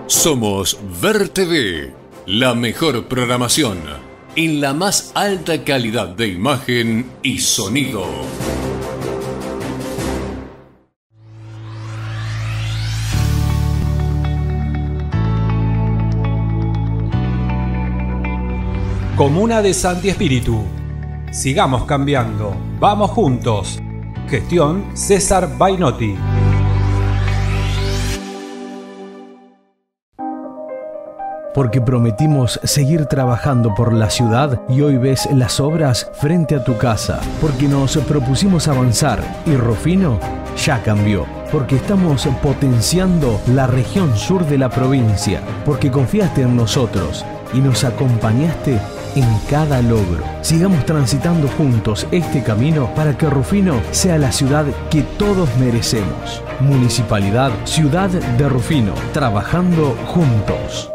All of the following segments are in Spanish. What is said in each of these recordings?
Somos Ver TV, la mejor programación en la más alta calidad de imagen y sonido. Comuna de Santi Espíritu. Sigamos cambiando. Vamos juntos. Gestión César Bainotti. Porque prometimos seguir trabajando por la ciudad y hoy ves las obras frente a tu casa. Porque nos propusimos avanzar y Rufino ya cambió. Porque estamos potenciando la región sur de la provincia. Porque confiaste en nosotros y nos acompañaste en cada logro. Sigamos transitando juntos este camino para que Rufino sea la ciudad que todos merecemos. Municipalidad Ciudad de Rufino, trabajando juntos.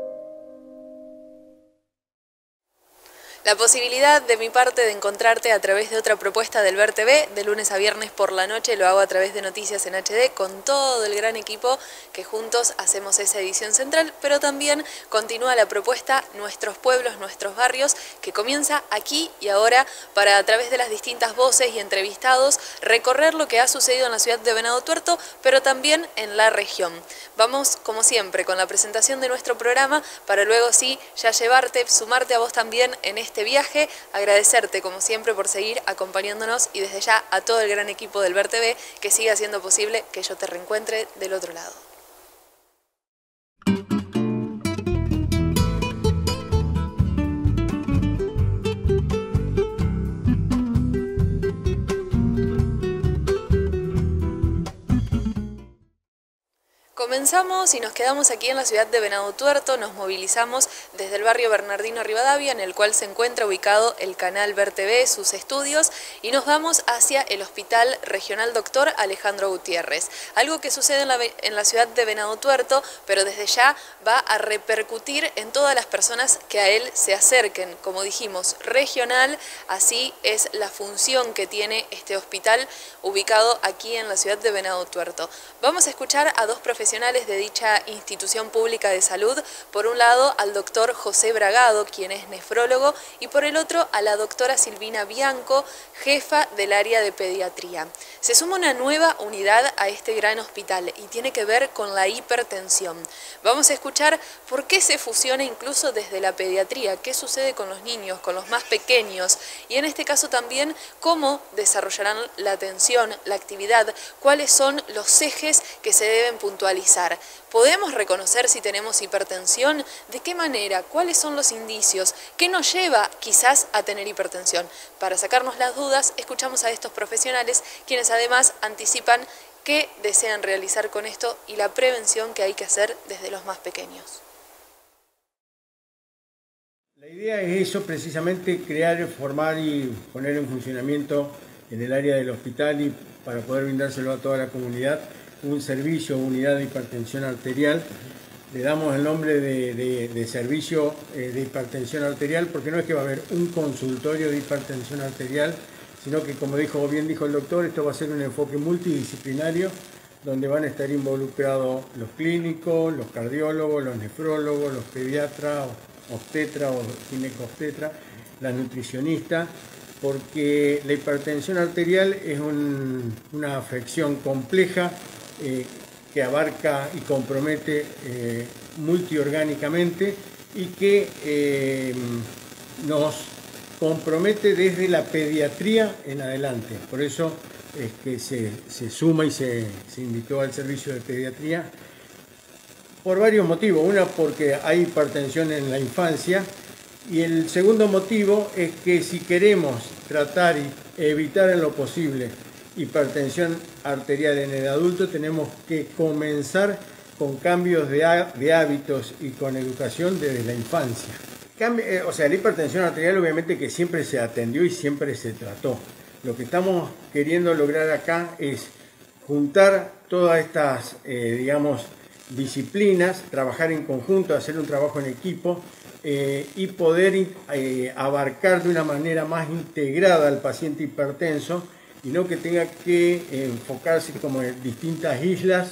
La posibilidad de mi parte de encontrarte a través de otra propuesta del Ver TV, de lunes a viernes por la noche, lo hago a través de Noticias en HD con todo el gran equipo que juntos hacemos esa edición central, pero también continúa la propuesta Nuestros Pueblos, Nuestros Barrios, que comienza aquí y ahora para a través de las distintas voces y entrevistados recorrer lo que ha sucedido en la ciudad de Venado Tuerto, pero también en la región. Vamos, como siempre, con la presentación de nuestro programa para luego sí ya llevarte, sumarte a vos también en este viaje, agradecerte como siempre por seguir acompañándonos y desde ya a todo el gran equipo del Ver TV que siga haciendo posible que yo te reencuentre del otro lado. Comenzamos y nos quedamos aquí en la ciudad de Venado Tuerto, nos movilizamos desde el barrio Bernardino Rivadavia, en el cual se encuentra ubicado el canal Ver TV, sus estudios, y nos vamos hacia el Hospital Regional Dr. Alejandro Gutiérrez. Algo que sucede en la ciudad de Venado Tuerto, pero desde ya va a repercutir en todas las personas que a él se acerquen. Como dijimos, regional, así es la función que tiene este hospital ubicado aquí en la ciudad de Venado Tuerto. Vamos a escuchar a dos profesionales de dicha institución pública de salud, por un lado al doctor José Bragado, quien es nefrólogo, y por el otro a la doctora Silvina Bianco, jefa del área de pediatría. Se suma una nueva unidad a este gran hospital y tiene que ver con la hipertensión. Vamos a escuchar por qué se fusiona incluso desde la pediatría, qué sucede con los niños, con los más pequeños, y en este caso también cómo desarrollarán la atención, la actividad, cuáles son los ejes que se deben puntualizar. ¿Podemos reconocer si tenemos hipertensión? ¿De qué manera? ¿Cuáles son los indicios? ¿Qué nos lleva quizás a tener hipertensión? Para sacarnos las dudas, escuchamos a estos profesionales, quienes además anticipan qué desean realizar con esto y la prevención que hay que hacer desde los más pequeños. La idea es eso, precisamente crear, formar y poner en funcionamiento en el área del hospital y para poder brindárselo a toda la comunidad un servicio, unidad de hipertensión arterial. Le damos el nombre de servicio de hipertensión arterial porque no es que va a haber un consultorio de hipertensión arterial, sino que, como bien dijo el doctor, esto va a ser un enfoque multidisciplinario donde van a estar involucrados los clínicos, los cardiólogos, los nefrólogos, los pediatras, obstetras o ginecobstetras, las nutricionistas, porque la hipertensión arterial es una afección compleja que abarca y compromete multiorgánicamente y que nos compromete desde la pediatría en adelante. Por eso es que se suma y se invitó al servicio de pediatría por varios motivos. Una, porque hay hipertensión en la infancia, y el segundo motivo es que si queremos tratar y evitar en lo posible hipertensión arterial en el adulto, tenemos que comenzar con cambios de hábitos y con educación desde la infancia. O sea, la hipertensión arterial obviamente que siempre se atendió y siempre se trató. Lo que estamos queriendo lograr acá es juntar todas estas, disciplinas, trabajar en conjunto, hacer un trabajo en equipo y poder abarcar de una manera más integrada al paciente hipertenso y no que tenga que enfocarse como en distintas islas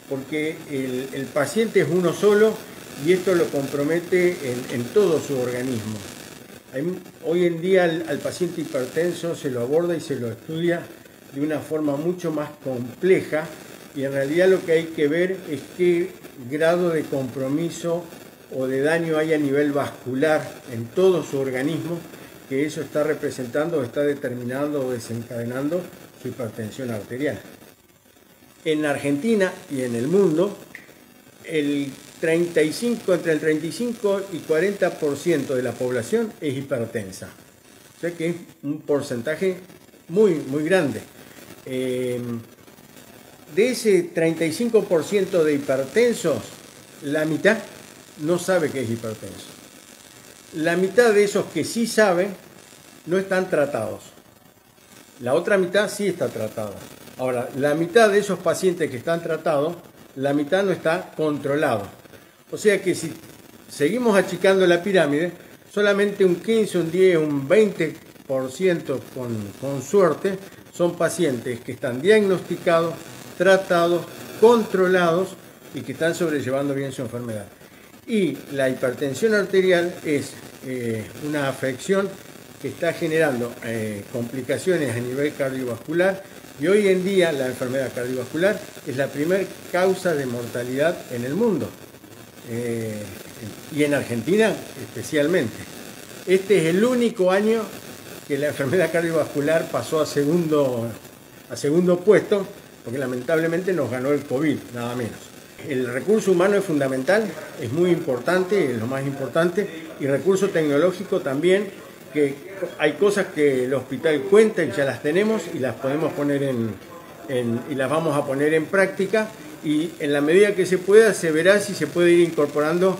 porque el paciente es uno solo y esto lo compromete en todo su organismo. Hoy en día al paciente hipertenso se lo aborda y se lo estudia de una forma mucho más compleja, y en realidad lo que hay que ver es qué grado de compromiso o de daño hay a nivel vascular en todo su organismo, que eso está representando o está determinando o desencadenando su hipertensión arterial. En Argentina y en el mundo, entre el 35 y 40% de la población es hipertensa. O sea que es un porcentaje muy grande. De ese 35% de hipertensos, la mitad no sabe que es hipertenso. La mitad de esos que sí saben no están tratados. La otra mitad sí está tratada. Ahora, la mitad de esos pacientes que están tratados, la mitad no está controlado. O sea que si seguimos achicando la pirámide, solamente un 15, un 10, un 20% con suerte son pacientes que están diagnosticados, tratados, controlados y que están sobrellevando bien su enfermedad. Y la hipertensión arterial es una afección que está generando complicaciones a nivel cardiovascular, y hoy en día la enfermedad cardiovascular es la primera causa de mortalidad en el mundo, y en Argentina especialmente. Este es el único año que la enfermedad cardiovascular pasó a segundo puesto, porque lamentablemente nos ganó el COVID, nada menos. El recurso humano es fundamental, es muy importante, es lo más importante, y recurso tecnológico también, que hay cosas que el hospital cuenta y ya las tenemos y las podemos poner y las vamos a poner en práctica, y en la medida que se pueda se verá si se puede ir incorporando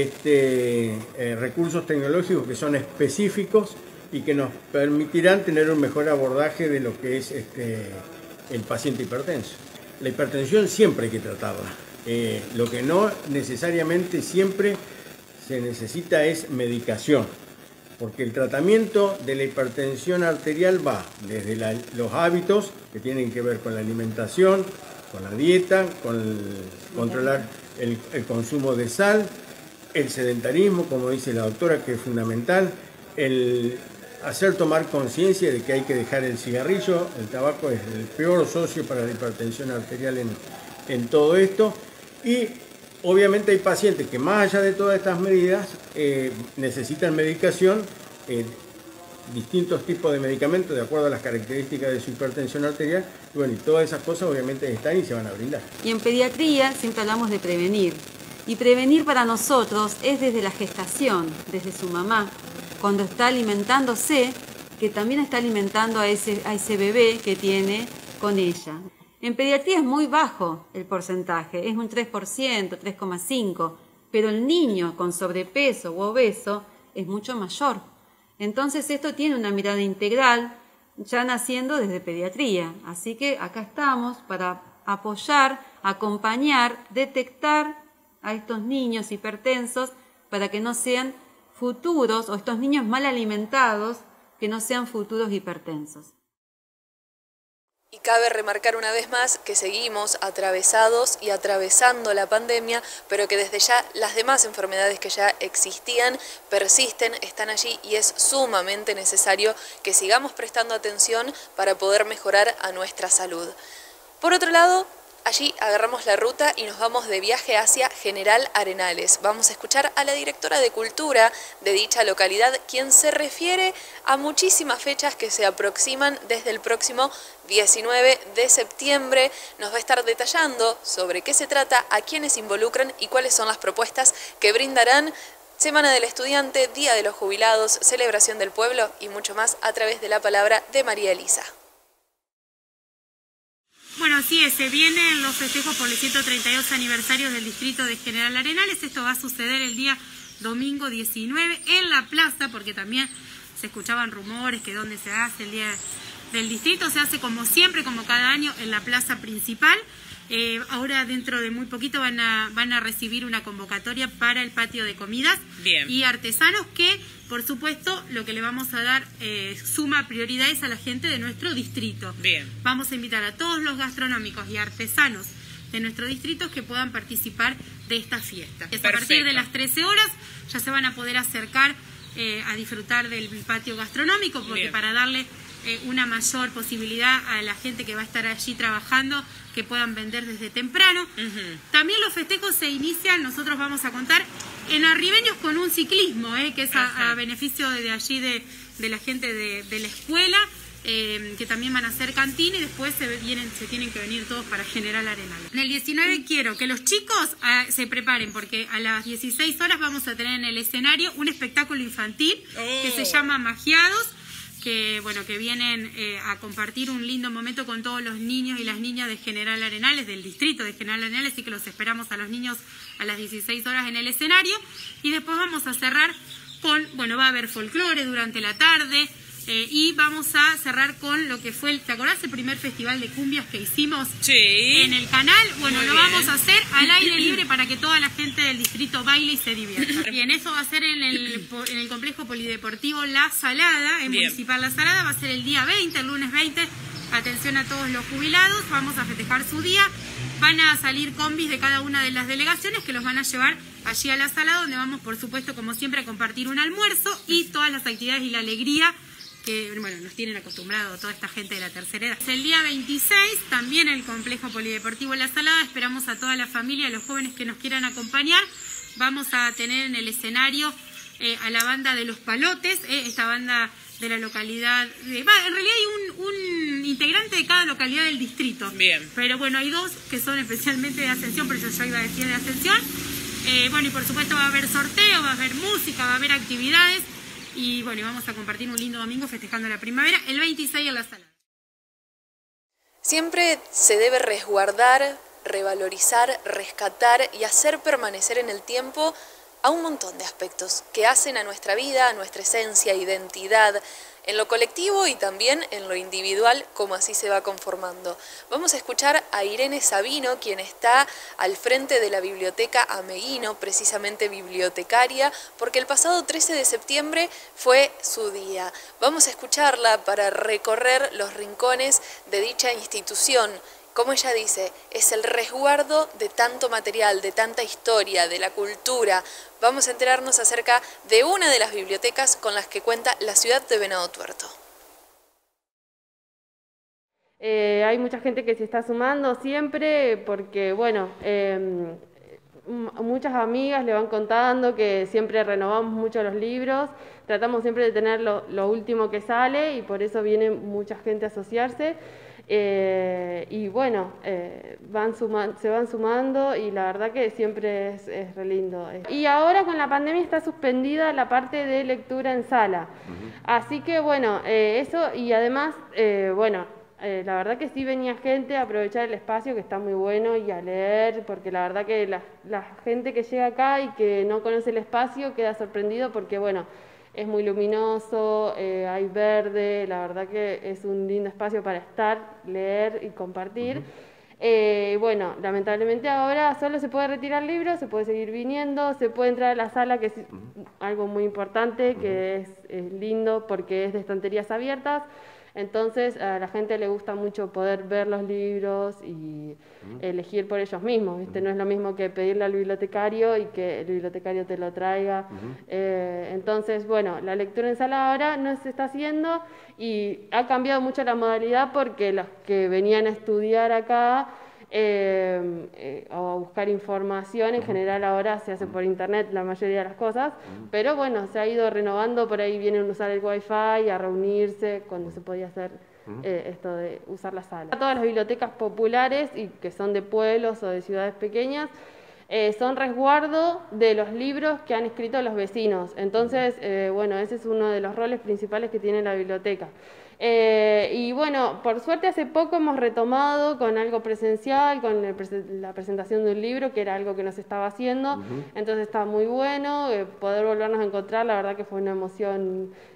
recursos tecnológicos que son específicos y que nos permitirán tener un mejor abordaje de lo que es el paciente hipertenso. La hipertensión siempre hay que tratarla. Lo que no necesariamente siempre se necesita es medicación, porque el tratamiento de la hipertensión arterial va desde los hábitos que tienen que ver con la alimentación, con la dieta, con controlar el consumo de sal, el sedentarismo, como dice la doctora, que es fundamental, el hacer tomar conciencia de que hay que dejar el cigarrillo. El tabaco es el peor socio para la hipertensión arterial en todo esto. Y obviamente hay pacientes que más allá de todas estas medidas necesitan medicación, distintos tipos de medicamentos de acuerdo a las características de su hipertensión arterial. Y bueno, y todas esas cosas obviamente están y se van a brindar. Y en pediatría siempre hablamos de prevenir. Y prevenir para nosotros es desde la gestación, desde su mamá, cuando está alimentándose, que también está alimentando a ese bebé que tiene con ella. En pediatría es muy bajo el porcentaje, es un 3%, 3,5%, pero el niño con sobrepeso u obeso es mucho mayor. Entonces esto tiene una mirada integral, ya naciendo desde pediatría. Así que acá estamos para apoyar, acompañar, detectar a estos niños hipertensos para que no sean futuros, o estos niños mal alimentados, que no sean futuros hipertensos. Y cabe remarcar una vez más que seguimos atravesados y atravesando la pandemia, pero que desde ya las demás enfermedades que ya existían persisten, están allí, y es sumamente necesario que sigamos prestando atención para poder mejorar a nuestra salud. Por otro lado, allí agarramos la ruta y nos vamos de viaje hacia General Arenales. Vamos a escuchar a la directora de Cultura de dicha localidad, quien se refiere a muchísimas fechas que se aproximan desde el próximo 19 de septiembre. Nos va a estar detallando sobre qué se trata, a quiénes involucran y cuáles son las propuestas que brindarán. Semana del Estudiante, Día de los Jubilados, Celebración del Pueblo y mucho más a través de la palabra de María Elisa. Bueno, así es, se vienen los festejos por los 132 aniversarios del distrito de General Arenales. Esto va a suceder el día domingo 19 en la plaza, porque también se escuchaban rumores que donde se hace el día del distrito. Se hace como siempre, como cada año, en la plaza principal. Ahora dentro de muy poquito van a recibir una convocatoria para el patio de comidas. Bien. Y artesanos, que por supuesto lo que le vamos a dar suma prioridades a la gente de nuestro distrito. Bien. Vamos a invitar a todos los gastronómicos y artesanos de nuestro distrito que puedan participar de esta fiesta. A partir de las 13 horas ya se van a poder acercar a disfrutar del patio gastronómico, porque bien, para darle una mayor posibilidad a la gente que va a estar allí trabajando, que puedan vender desde temprano. También los festejos se inician, nosotros vamos a contar, en Arribeños con un ciclismo, que es a beneficio de allí de la gente de la escuela, que también van a hacer cantina, y después se tienen que venir todos para General Arenal. En el 19 quiero que los chicos se preparen, porque a las 16 horas vamos a tener en el escenario un espectáculo infantil que se llama Magiados, que bueno, que vienen a compartir un lindo momento con todos los niños y las niñas de General Arenales, del distrito de General Arenales, así que los esperamos a los niños a las 16 horas en el escenario. Y después vamos a cerrar con, bueno, va a haber folclore durante la tarde, y vamos a cerrar con lo que fue, ¿te acordás el primer festival de cumbias que hicimos en el canal? Bueno, lo vamos a hacer al aire libre para que toda la gente del distrito baile y se divierta. Bien, eso va a ser en el complejo polideportivo La Salada, en Municipal La Salada, va a ser el día 20, el lunes 20. Atención a todos los jubilados, vamos a festejar su día. Van a salir combis de cada una de las delegaciones que los van a llevar allí a La Salada, donde vamos, por supuesto, como siempre, a compartir un almuerzo y todas las actividades y la alegría que, bueno, nos tienen acostumbrado toda esta gente de la tercera edad. El día 26, también el complejo polideportivo La Salada, esperamos a toda la familia, a los jóvenes que nos quieran acompañar. Vamos a tener en el escenario a la banda de Los Palotes, esta banda de la localidad, en realidad hay un integrante de cada localidad del distrito. Bien. Pero bueno, hay dos que son especialmente de Ascensión, por eso yo iba a decir de Ascensión. Bueno, y por supuesto va a haber sorteo, va a haber música, va a haber actividades. Y bueno, vamos a compartir un lindo domingo festejando la primavera, el 26 en La Salada. Siempre se debe resguardar, revalorizar, rescatar y hacer permanecer en el tiempo a un montón de aspectos que hacen a nuestra vida, a nuestra esencia, identidad, en lo colectivo y también en lo individual, como así se va conformando. Vamos a escuchar a Irene Sabino, quien está al frente de la Biblioteca Ameguino, precisamente bibliotecaria, porque el pasado 13 de septiembre fue su día. Vamos a escucharla para recorrer los rincones de dicha institución. Como ella dice, es el resguardo de tanto material, de tanta historia, de la cultura. Vamos a enterarnos acerca de una de las bibliotecas con las que cuenta la ciudad de Venado Tuerto. Hay mucha gente que se está sumando siempre porque, bueno, muchas amigas le van contando que siempre renovamos mucho los libros, tratamos siempre de tener lo último que sale y por eso viene mucha gente a asociarse. Y bueno, se van sumando y la verdad que siempre es re lindo. Y ahora con la pandemia está suspendida la parte de lectura en sala, así que bueno, eso y además, bueno, la verdad que sí venía gente a aprovechar el espacio que está muy bueno y a leer, porque la verdad que la gente que llega acá y que no conoce el espacio queda sorprendido porque bueno, es muy luminoso, hay verde, la verdad que es un lindo espacio para estar, leer y compartir. Bueno, lamentablemente ahora solo se puede retirar libros, se puede seguir viniendo, se puede entrar a la sala, que es algo muy importante, que es lindo porque es de estanterías abiertas. Entonces a la gente le gusta mucho poder ver los libros y elegir por ellos mismos, ¿viste? No es lo mismo que pedirle al bibliotecario y que el bibliotecario te lo traiga. Entonces, bueno, la lectura en sala ahora no se está haciendo y ha cambiado mucho la modalidad porque los que venían a estudiar acá o a buscar información, en general ahora se hace por internet la mayoría de las cosas, pero bueno, se ha ido renovando, por ahí vienen a usar el wifi, a reunirse cuando se podía hacer esto de usar la sala. Todas las bibliotecas populares y que son de pueblos o de ciudades pequeñas son resguardo de los libros que han escrito los vecinos, entonces bueno, ese es uno de los roles principales que tiene la biblioteca. Y bueno, por suerte hace poco hemos retomado con algo presencial, con la presentación de un libro, que era algo que nos estaba haciendo, entonces está muy bueno poder volvernos a encontrar, la verdad que fue una emoción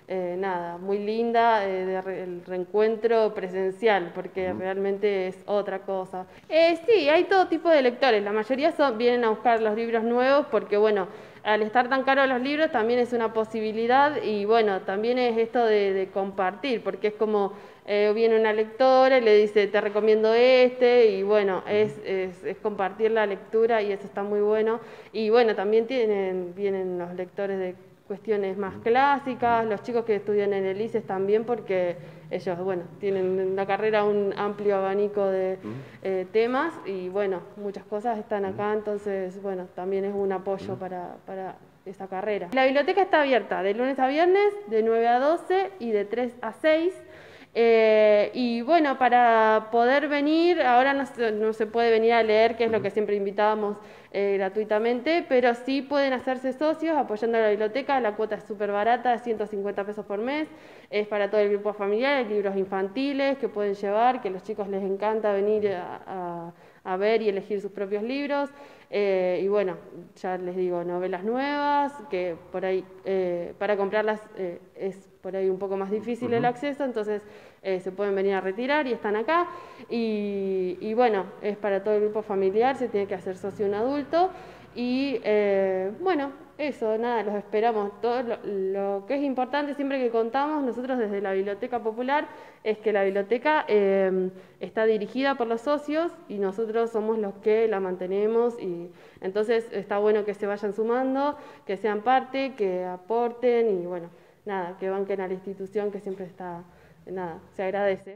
nada, muy linda, el reencuentro presencial, porque realmente es otra cosa. Sí, hay todo tipo de lectores, la mayoría vienen a buscar los libros nuevos porque, bueno, al estar tan caros los libros también es una posibilidad y, bueno, también es esto de compartir, porque es como viene una lectora y le dice, te recomiendo este, y bueno, es compartir la lectura y eso está muy bueno. Y bueno, también vienen los lectores de cuestiones más clásicas, los chicos que estudian en el ICES también, porque ellos, bueno, tienen en la carrera un amplio abanico de temas y, bueno, muchas cosas están acá, entonces, bueno, también es un apoyo para esa carrera. La biblioteca está abierta de lunes a viernes, de 9 a 12 y de 3 a 6. Y bueno, para poder venir, ahora no se puede venir a leer, que es lo que siempre invitábamos gratuitamente, pero sí pueden hacerse socios apoyando a la biblioteca. La cuota es súper barata, 150 pesos por mes, es para todo el grupo familiar, hay libros infantiles que pueden llevar, que a los chicos les encanta venir a ver y elegir sus propios libros. Y bueno, ya les digo, novelas nuevas, que por ahí para comprarlas es por ahí un poco más difícil el acceso, entonces se pueden venir a retirar y están acá. Y bueno, es para todo el grupo familiar, se tiene que hacer socio un adulto. Y bueno, eso, nada, los esperamos. Todo lo que es importante siempre que contamos nosotros desde la Biblioteca Popular es que la biblioteca está dirigida por los socios y nosotros somos los que la mantenemos, y entonces está bueno que se vayan sumando, que sean parte, que aporten y bueno, nada, que banquen a la institución, que siempre está, nada, se agradece.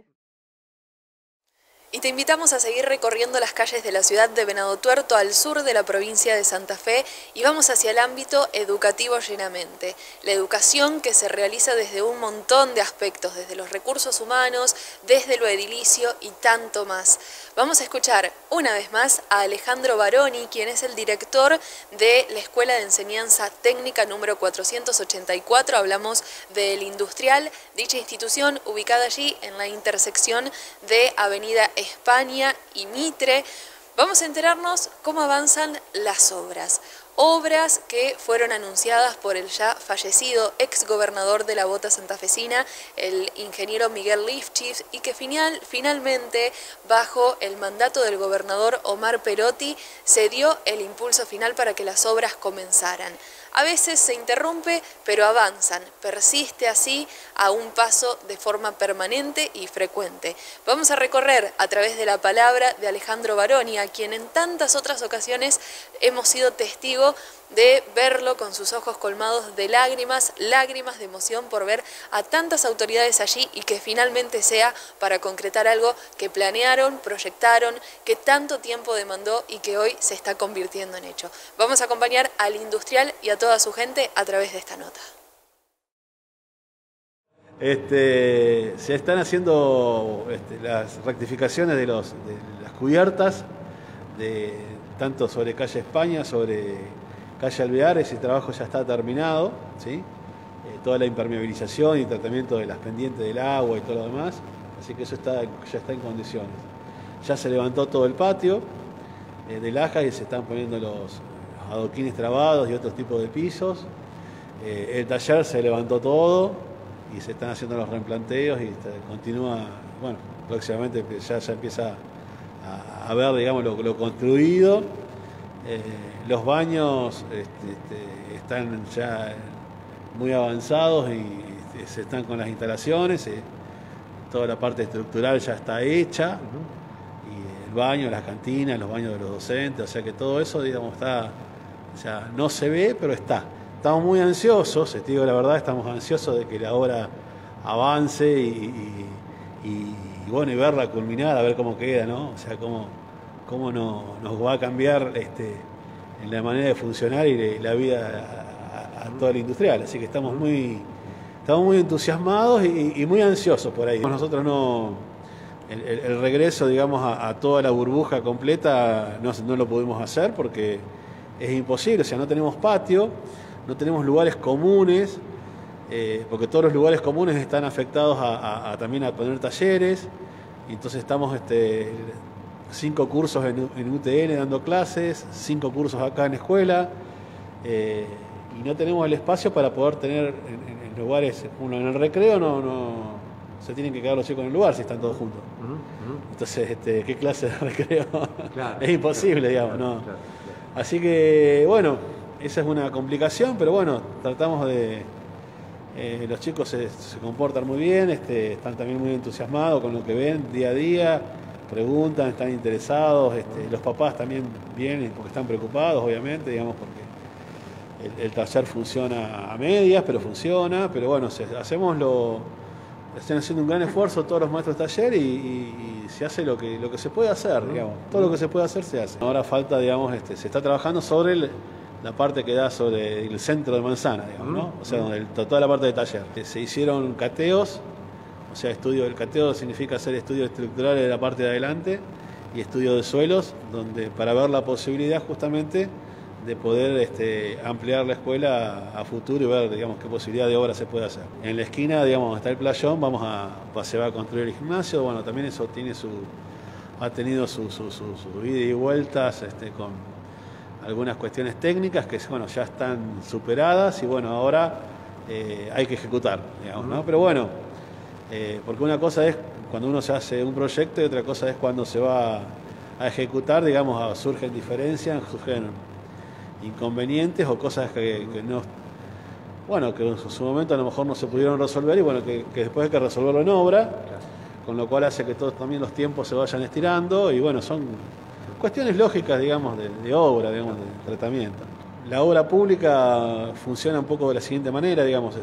Y te invitamos a seguir recorriendo las calles de la ciudad de Venado Tuerto al sur de la provincia de Santa Fe y vamos hacia el ámbito educativo llenamente. La educación que se realiza desde un montón de aspectos, desde los recursos humanos, desde lo edilicio y tanto más. Vamos a escuchar una vez más a Alejandro Baroni, quien es el director de la Escuela de Enseñanza Técnica número 484. Hablamos del Industrial, dicha institución ubicada allí en la intersección de Avenida España y Mitre. Vamos a enterarnos cómo avanzan las obras. Obras que fueron anunciadas por el ya fallecido ex gobernador de la Bota santafesina, el ingeniero Miguel Lifchitz, y que finalmente, bajo el mandato del gobernador Omar Perotti, se dio el impulso final para que las obras comenzaran. A veces se interrumpe, pero avanzan, persiste así a un paso de forma permanente y frecuente. Vamos a recorrer a través de la palabra de Alejandro Baroni, a quien en tantas otras ocasiones hemos sido testigos de verlo con sus ojos colmados de lágrimas de emoción por ver a tantas autoridades allí y que finalmente sea para concretar algo que planearon, proyectaron, que tanto tiempo demandó y que hoy se está convirtiendo en hecho. Vamos a acompañar al industrial y a toda su gente a través de esta nota. Se están haciendo las rectificaciones de las cubiertas, tanto sobre calle España, sobre calle Alvear. Ese trabajo ya está terminado, ¿sí? Toda la impermeabilización y tratamiento de las pendientes del agua y todo lo demás, así que eso ya está en condiciones. Ya se levantó todo el patio de laja y se están poniendo los adoquines trabados y otros tipos de pisos. El taller se levantó todo y se están haciendo los replanteos y continúa, bueno, próximamente ya empieza a ver, digamos, lo construido. Los baños están ya muy avanzados y se están con las instalaciones, toda la parte estructural ya está hecha, y el baño, las cantinas, los baños de los docentes, o sea que todo eso, digamos, está, o sea, no se ve, pero está. Estamos muy ansiosos, te digo la verdad, estamos ansiosos de que la obra avance y bueno, y verla culminar, a ver cómo queda, ¿no? O sea, cómo nos va a cambiar en la manera de funcionar y la vida a toda la industrial. Así que estamos muy entusiasmados y muy ansiosos por ahí. Nosotros el regreso, digamos, a toda la burbuja completa no lo pudimos hacer porque es imposible. O sea, no tenemos patio, no tenemos lugares comunes, porque todos los lugares comunes están afectados también a poner talleres. Y entonces estamos 5 cursos en UTN dando clases, 5 cursos acá en escuela, y no tenemos el espacio para poder tener lugares, uno en el recreo no se tienen que quedar los chicos en el lugar si están todos juntos. Entonces, ¿qué clase de recreo? Claro, es imposible, digamos, ¿no? Claro. Así que, bueno, esa es una complicación, pero bueno, tratamos de... los chicos se comportan muy bien, están también muy entusiasmados con lo que ven día a día, preguntan, están interesados, los papás también vienen porque están preocupados, obviamente, digamos, porque el taller funciona a medias, pero funciona, pero bueno, están haciendo un gran esfuerzo todos los maestros de taller y se hace lo que se puede hacer, digamos. Todo lo que se puede hacer se hace. Ahora falta, digamos, se está trabajando sobre la parte que da sobre el centro de manzana, digamos, ¿no? O sea, toda la parte de taller. Se hicieron cateos, o sea, el cateo significa hacer estudios estructurales de la parte de adelante y estudio de suelos, donde para ver la posibilidad justamente de poder ampliar la escuela a futuro y ver, digamos, qué posibilidad de obra se puede hacer. En la esquina, digamos, está el playón, se va a construir el gimnasio, bueno, también eso ha tenido su ida y vueltas con algunas cuestiones técnicas que, bueno, ya están superadas y, bueno, ahora hay que ejecutar, digamos, ¿no? Pero bueno, porque una cosa es cuando uno se hace un proyecto y otra cosa es cuando se va a ejecutar, digamos, surgen diferencias, surgen inconvenientes o cosas que no, bueno, que en su momento a lo mejor no se pudieron resolver y bueno, que después hay que resolverlo en obra, con lo cual hace que todos también los tiempos se vayan estirando y bueno, son cuestiones lógicas, digamos, de obra, digamos, de tratamiento. La obra pública funciona un poco de la siguiente manera, digamos,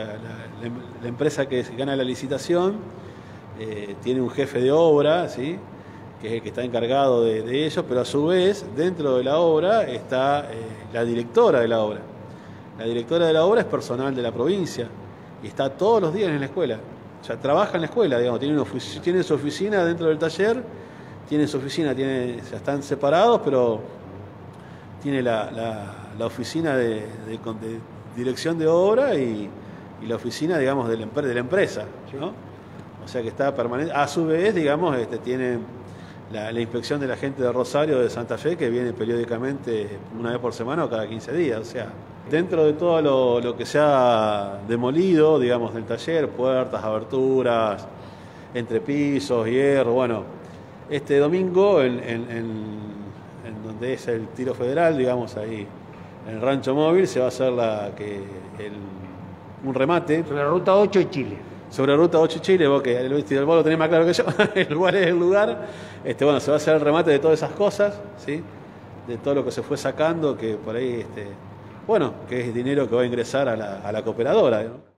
la empresa que gana la licitación tiene un jefe de obra, ¿sí?, que es el que está encargado de ellos, pero a su vez, dentro de la obra está la directora de la obra. La directora de la obra es personal de la provincia y está todos los días en la escuela. O sea, trabaja en la escuela, digamos, tiene su oficina dentro del taller, tiene su oficina, ya están separados, pero tiene la oficina de dirección de obra y la oficina, digamos, de la empresa, ¿no? O sea que está permanente. A su vez, digamos, tiene la inspección de la gente de Rosario, de Santa Fe, que viene periódicamente una vez por semana o cada 15 días. O sea, dentro de todo lo que se ha demolido, digamos, del taller, puertas, aberturas, entrepisos, hierro, bueno, este domingo, en donde es el tiro federal, digamos, ahí en el Rancho Móvil, se va a hacer un remate. Sobre la Ruta 8 de Chile. Sobre la Ruta 8 Chile, vos lo tenés más claro que yo, el lugar es el lugar. Bueno, se va a hacer el remate de todas esas cosas, ¿sí? De todo lo que se fue sacando, que por ahí, bueno, que es dinero que va a ingresar a la cooperadora, ¿no?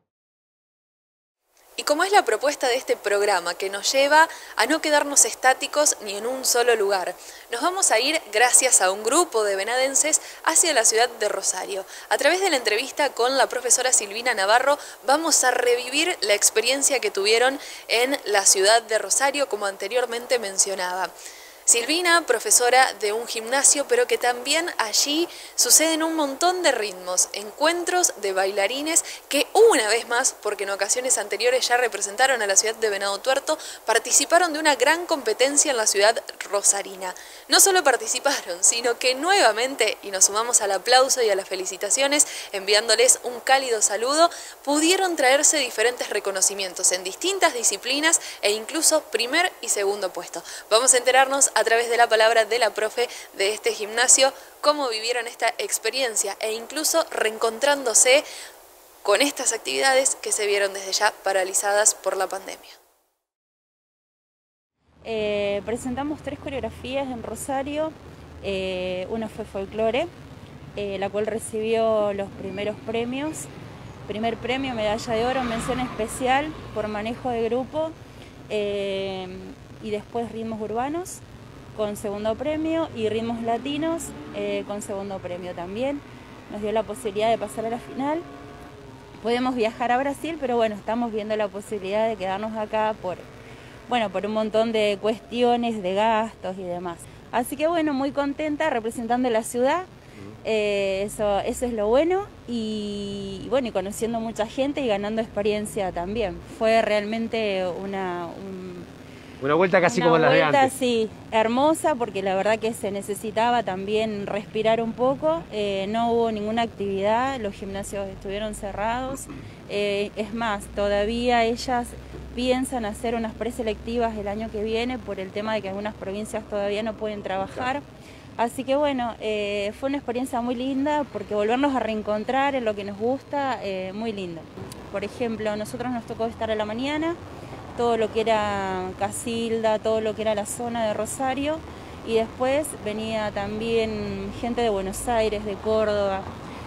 Y como es la propuesta de este programa que nos lleva a no quedarnos estáticos ni en un solo lugar, nos vamos a ir gracias a un grupo de venadenses hacia la ciudad de Rosario. A través de la entrevista con la profesora Silvina Navarro vamos a revivir la experiencia que tuvieron en la ciudad de Rosario, como anteriormente mencionaba. Silvina, profesora de un gimnasio, pero que también allí suceden un montón de ritmos, encuentros de bailarines que una vez más, porque en ocasiones anteriores ya representaron a la ciudad de Venado Tuerto, participaron de una gran competencia en la ciudad rosarina. No solo participaron, sino que nuevamente, y nos sumamos al aplauso y a las felicitaciones, enviándoles un cálido saludo, pudieron traerse diferentes reconocimientos en distintas disciplinas e incluso primer y segundo puesto. Vamos a enterarnos a través de la palabra de la profe de este gimnasio cómo vivieron esta experiencia e incluso reencontrándose con estas actividades que se vieron desde ya paralizadas por la pandemia. Presentamos 3 coreografías en Rosario, una fue folclore, la cual recibió los primeros premios. Primer premio, medalla de oro, mención especial por manejo de grupo, y después ritmos urbanos con segundo premio y ritmos latinos con segundo premio también. Nos dio la posibilidad de pasar a la final. Podemos viajar a Brasil, pero bueno, estamos viendo la posibilidad de quedarnos acá por un montón de cuestiones, de gastos y demás. Así que bueno, muy contenta representando la ciudad, eso es lo bueno, y bueno, y conociendo mucha gente y ganando experiencia también. Fue realmente una vuelta casi como la de antes. Una vuelta, sí, hermosa, porque la verdad que se necesitaba también respirar un poco. No hubo ninguna actividad, los gimnasios estuvieron cerrados. Es más, todavía ellas piensan hacer unas preselectivas el año que viene por el tema de que algunas provincias todavía no pueden trabajar. Así que bueno, fue una experiencia muy linda porque volvernos a reencontrar en lo que nos gusta, muy lindo. Por ejemplo, a nosotros nos tocó estar a la mañana, todo lo que era Casilda, todo lo que era la zona de Rosario, y después venía también gente de Buenos Aires, de Córdoba.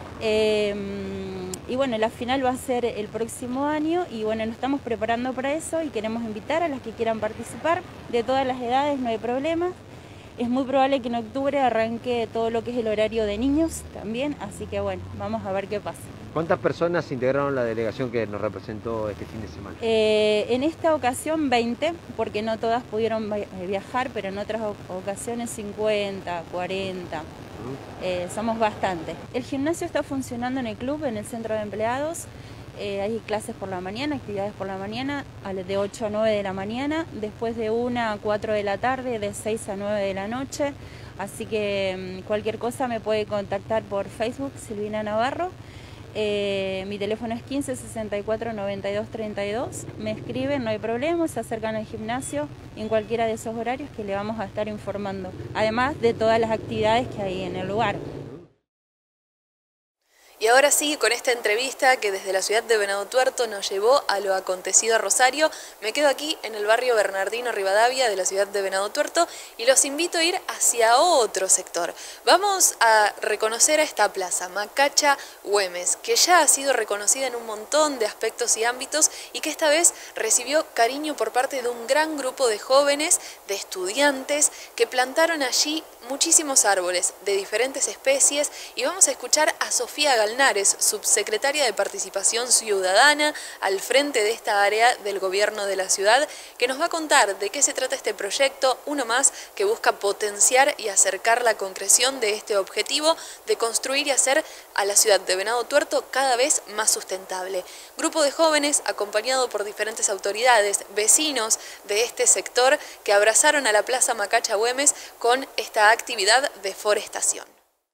Y bueno, la final va a ser el próximo año y bueno, nos estamos preparando para eso y queremos invitar a las que quieran participar, de todas las edades, no hay problema. Es muy probable que en octubre arranque todo lo que es el horario de niños también, así que bueno, vamos a ver qué pasa. ¿Cuántas personas integraron la delegación que nos representó este fin de semana? En esta ocasión 20, porque no todas pudieron viajar, pero en otras ocasiones 50, 40, somos bastantes. El gimnasio está funcionando en el club, en el centro de empleados. Hay clases por la mañana, actividades por la mañana, de 8 a 9 de la mañana, después de 1 a 4 de la tarde, de 6 a 9 de la noche. Así que cualquier cosa me puede contactar por Facebook, Silvina Navarro. Mi teléfono es 15 64 92 32. Me escriben, no hay problema, se acercan al gimnasio en cualquiera de esos horarios que le vamos a estar informando. Además de todas las actividades que hay en el lugar. Y ahora sí, con esta entrevista que desde la ciudad de Venado Tuerto nos llevó a lo acontecido a Rosario, me quedo aquí en el barrio Bernardino Rivadavia de la ciudad de Venado Tuerto y los invito a ir hacia otro sector. Vamos a reconocer a esta plaza, Macacha Güemes, que ya ha sido reconocida en un montón de aspectos y ámbitos y que esta vez recibió cariño por parte de un gran grupo de jóvenes, de estudiantes, que plantaron allí muchísimos árboles de diferentes especies y vamos a escuchar a Sofía Galnares, subsecretaria de Participación Ciudadana al frente de esta área del gobierno de la ciudad, que nos va a contar de qué se trata este proyecto, uno más que busca potenciar y acercar la concreción de este objetivo de construir y hacer a la ciudad de Venado Tuerto cada vez más sustentable. Grupo de jóvenes acompañado por diferentes autoridades, vecinos de este sector que abrazaron a la Plaza Macacha Güemes con esta actividad de forestación.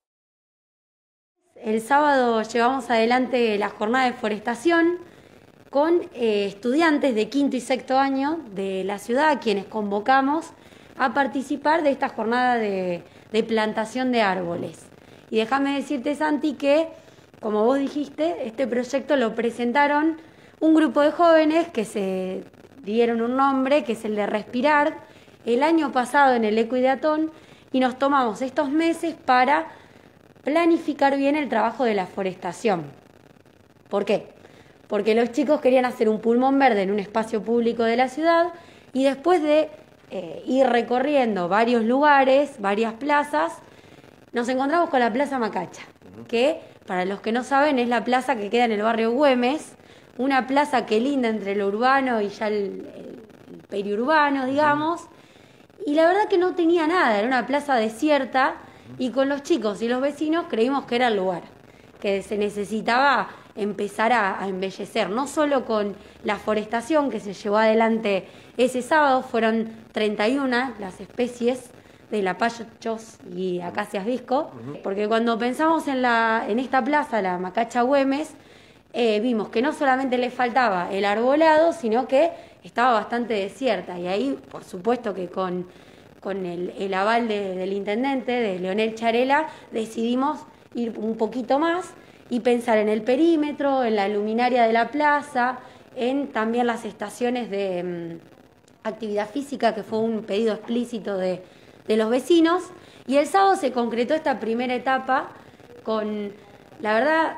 El sábado llevamos adelante la jornada de forestación con estudiantes de quinto y sexto año de la ciudad, a quienes convocamos a participar de esta jornada de plantación de árboles. Y déjame decirte, Santi, que, como vos dijiste, este proyecto lo presentaron un grupo de jóvenes que se dieron un nombre, que es el de Respirar, el año pasado en el Ecoideatón, y nos tomamos estos meses para planificar bien el trabajo de la forestación. ¿Por qué? Porque los chicos querían hacer un pulmón verde en un espacio público de la ciudad y después de ir recorriendo varios lugares, varias plazas, nos encontramos con la Plaza Macacha, que para los que no saben es la plaza que queda en el barrio Güemes, una plaza que linda entre lo urbano y ya el periurbano, digamos, y la verdad que no tenía nada, era una plaza desierta y con los chicos y los vecinos creímos que era el lugar, que se necesitaba empezar a embellecer, no solo con la forestación que se llevó adelante ese sábado, fueron 31 las especies de lapachos y acacias visco, porque cuando pensamos en esta plaza, la Macacha Güemes, vimos que no solamente le faltaba el arbolado, sino que estaba bastante desierta, y ahí, por supuesto que con el aval del intendente, de Leonel Charela, decidimos ir un poquito más y pensar en el perímetro, en la luminaria de la plaza, en también las estaciones de actividad física, que fue un pedido explícito de los vecinos, y el sábado se concretó esta primera etapa con, la verdad,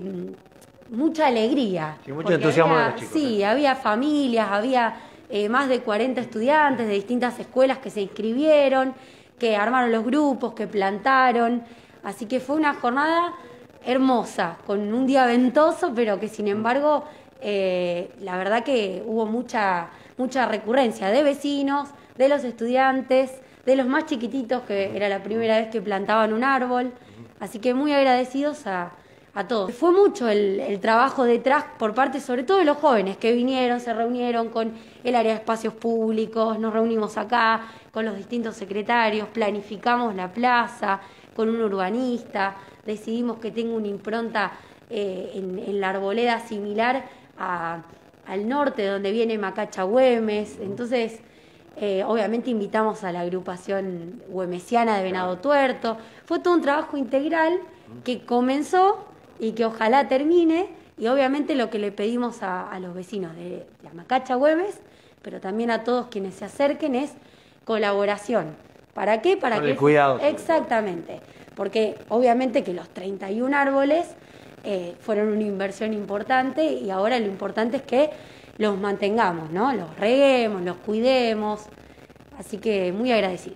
mucha alegría. Sí, mucho entusiasmo de los chicos. Sí, había familias, había más de 40 estudiantes de distintas escuelas que se inscribieron, que armaron los grupos, que plantaron, así que fue una jornada hermosa, con un día ventoso, pero que sin embargo, la verdad que hubo mucha recurrencia de vecinos, de los estudiantes, de los más chiquititos, que era la primera vez que plantaban un árbol, así que muy agradecidos a todos. Fue mucho el trabajo detrás por parte sobre todo de los jóvenes que vinieron, se reunieron con el área de espacios públicos, nos reunimos acá con los distintos secretarios, planificamos la plaza con un urbanista, decidimos que tenga una impronta en la arboleda similar al norte, donde viene Macacha Güemes. Entonces, obviamente invitamos a la agrupación güemesiana de Venado Tuerto. Fue todo un trabajo integral que comenzó y que ojalá termine, y obviamente lo que le pedimos a los vecinos de la Macacha Güemes, pero también a todos quienes se acerquen, es colaboración. ¿Para qué? Para con que el cuidado. Exactamente, porque obviamente que los 31 árboles fueron una inversión importante, y ahora lo importante es que los mantengamos, ¿no? Los reguemos, los cuidemos, así que muy agradecidos.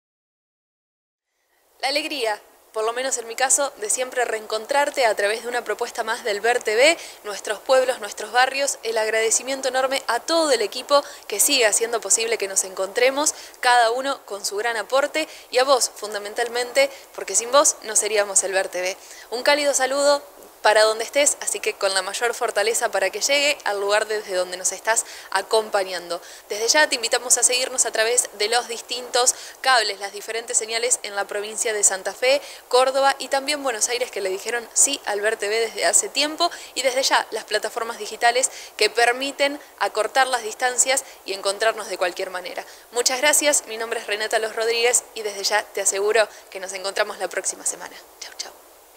La alegría, por lo menos en mi caso, de siempre reencontrarte a través de una propuesta más del Ver TV, nuestros pueblos, nuestros barrios, el agradecimiento enorme a todo el equipo que sigue haciendo posible que nos encontremos, cada uno con su gran aporte, y a vos fundamentalmente, porque sin vos no seríamos el Ver TV. Un cálido saludo para donde estés, así que con la mayor fortaleza para que llegue al lugar desde donde nos estás acompañando. Desde ya te invitamos a seguirnos a través de los distintos cables, las diferentes señales en la provincia de Santa Fe, Córdoba y también Buenos Aires, que le dijeron sí al Ver TV desde hace tiempo, y desde ya las plataformas digitales que permiten acortar las distancias y encontrarnos de cualquier manera. Muchas gracias, mi nombre es Renata Los Rodríguez y desde ya te aseguro que nos encontramos la próxima semana. Chau, chau.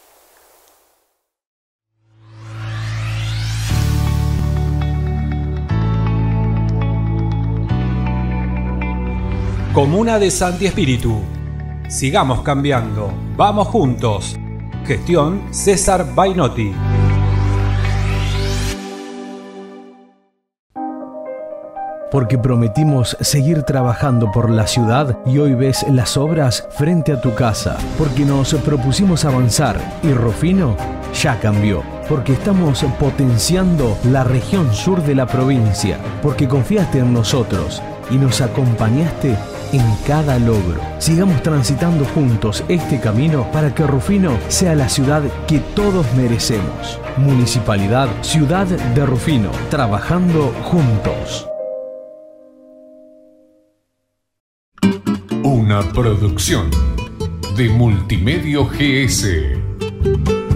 Comuna de Santi Espíritu. Sigamos cambiando. Vamos juntos. Gestión César Bainotti. Porque prometimos seguir trabajando por la ciudad y hoy ves las obras frente a tu casa. Porque nos propusimos avanzar y Rufino ya cambió. Porque estamos potenciando la región sur de la provincia. Porque confiaste en nosotros y nos acompañaste en cada logro. Sigamos transitando juntos este camino para que Rufino sea la ciudad que todos merecemos. Municipalidad Ciudad de Rufino, trabajando juntos. Una producción de Multimedio GS.